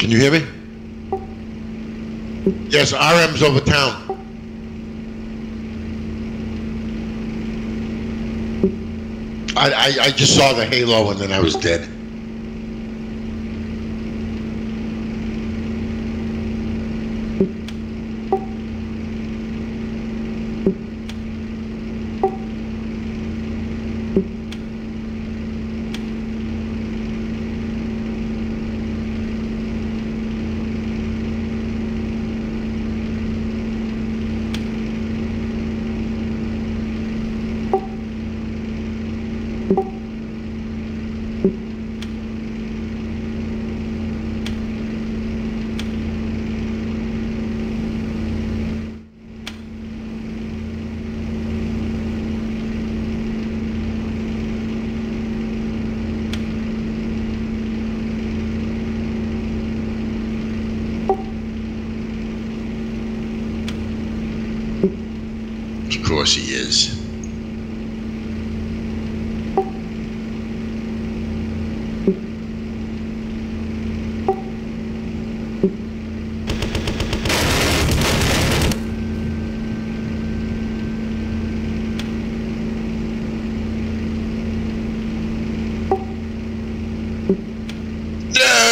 Can you hear me? Yes, RM's over town. I just saw the halo and then I was dead. Of course he is. No!